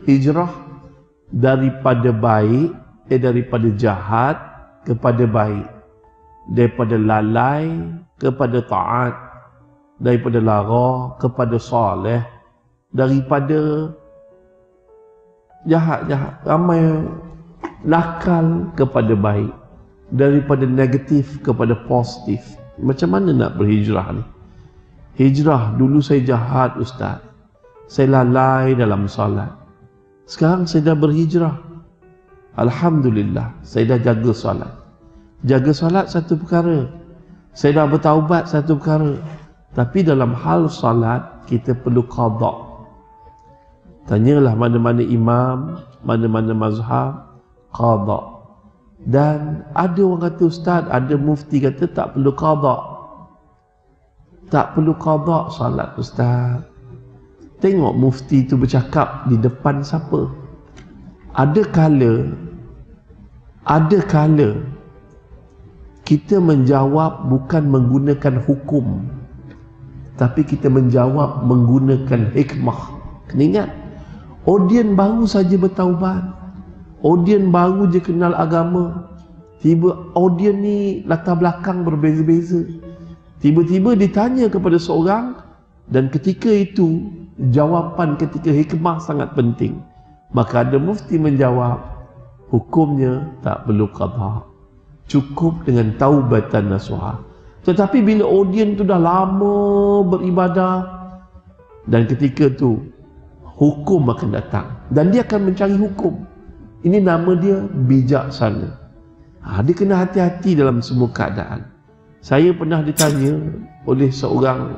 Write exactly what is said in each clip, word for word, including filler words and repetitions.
hijrah daripada baik, eh daripada jahat kepada baik, daripada lalai kepada taat, daripada lara kepada soleh, daripada jahat-jahat ramai nakal kepada baik, daripada negatif kepada positif. Macam mana nak berhijrah ni? Hijrah, dulu saya jahat ustaz, saya lalai dalam salat. Sekarang saya dah berhijrah, alhamdulillah, saya dah jaga salat. Jaga salat satu perkara, saya dah bertaubat satu perkara. Tapi dalam hal salat kita perlu qada. Tanyalah mana-mana imam, mana-mana mazhab, qada. Dan ada orang kata ustaz, ada mufti kata tak perlu qada. Tak perlu qada salat ustaz. Tengok mufti tu bercakap di depan siapa. Ada kala Ada kala kita menjawab bukan menggunakan hukum, tapi kita menjawab menggunakan hikmah. Kena ingat, audien baru saja bertaubat, audien baru je kenal agama. Tiba audien ni latar belakang berbeza-beza. Tiba-tiba ditanya kepada seorang, dan ketika itu jawapan ketika hikmah sangat penting. Maka ada mufti menjawab, hukumnya tak perlu qada, cukup dengan taubatan nasuha. Tetapi bila audien tu dah lama beribadah, dan ketika tu hukum akan datang, dan dia akan mencari hukum. Ini nama dia bijaksana. Ha, dia kena hati-hati dalam semua keadaan. Saya pernah ditanya oleh seorang,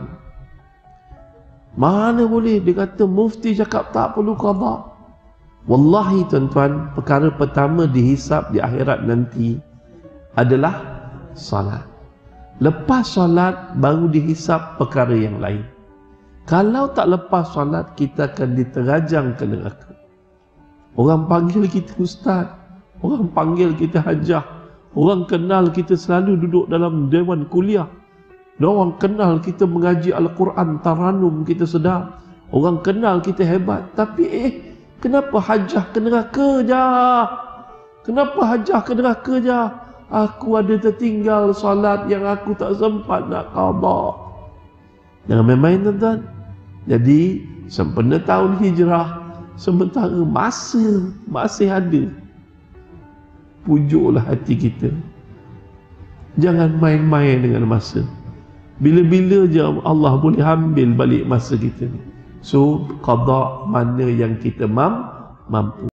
mana boleh, dia kata mufti cakap tak perlu qada. Wallahi tuan-tuan, perkara pertama dihisap di akhirat nanti adalah salat. Lepas salat baru dihisap perkara yang lain. Kalau tak lepas salat, kita akan diterajang ke neraka. Orang panggil kita ustaz, orang panggil kita hajah, orang kenal kita selalu duduk dalam dewan kuliah, orang kenal kita mengaji Al-Quran, taranum kita sedap, orang kenal kita hebat. Tapi eh, kenapa hajah ke neraka je? Kenapa hajah ke neraka je? Aku ada tertinggal salat yang aku tak sempat nak qada. Jangan main-main tuan-tuan. Jadi sempena tahun hijrah, sementara masa masih ada, pujuklah hati kita. Jangan main-main dengan masa. Bila-bila je Allah boleh ambil balik masa kita ni. So qada mana yang kita mam mampu.